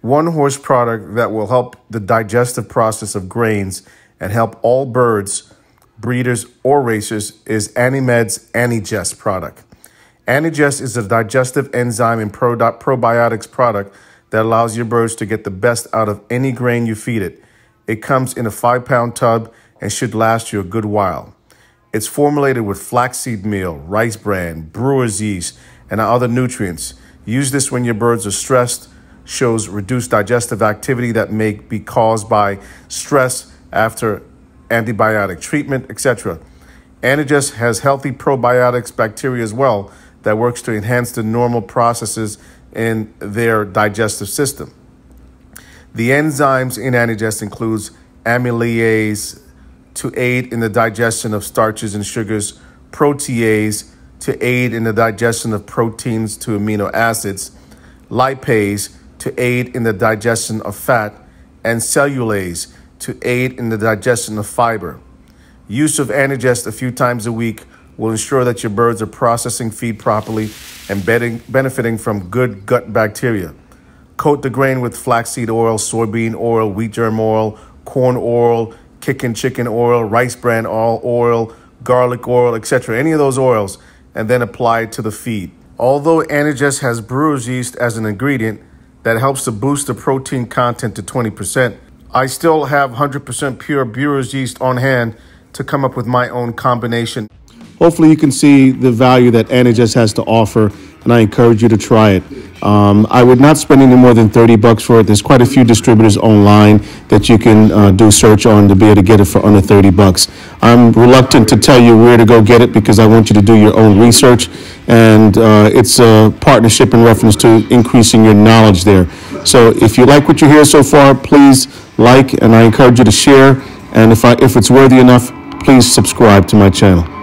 one-horse product that will help the digestive process of grains and help all birds, breeders, or racers is Animed's Anigest product. Anigest is a digestive enzyme and probiotics product that allows your birds to get the best out of any grain you feed it. It comes in a 5-pound tub and should last you a good while. It's formulated with flaxseed meal, rice bran, Brewer's yeast, and other nutrients. Use this when your birds are stressed, shows reduced digestive activity that may be caused by stress after antibiotic treatment, etc. Anigest has healthy probiotics bacteria as well that works to enhance the normal processes in their digestive system. The enzymes in Anigest includes amylase to aid in the digestion of starches and sugars, protease to aid in the digestion of proteins to amino acids, lipase to aid in the digestion of fat, and cellulase to aid in the digestion of fiber. Use of Anigest a few times a week will ensure that your birds are processing feed properly and benefiting from good gut bacteria. Coat the grain with flaxseed oil, soybean oil, wheat germ oil, corn oil, kicking chicken oil, rice bran oil, garlic oil, etc. Any of those oils, and then apply it to the feed. Although Anigest has brewer's yeast as an ingredient that helps to boost the protein content to 20%, I still have 100% pure brewer's yeast on hand to come up with my own combination. Hopefully you can see the value that Anigest has to offer, and I encourage you to try it. I would not spend any more than $30 for it. There's quite a few distributors online that you can do search on to be able to get it for under $30. I'm reluctant to tell you where to go get it because I want you to do your own research, and it's a partnership in reference to increasing your knowledge there. So if you like what you hear so far, please like, and I encourage you to share, and if it's worthy enough, please subscribe to my channel.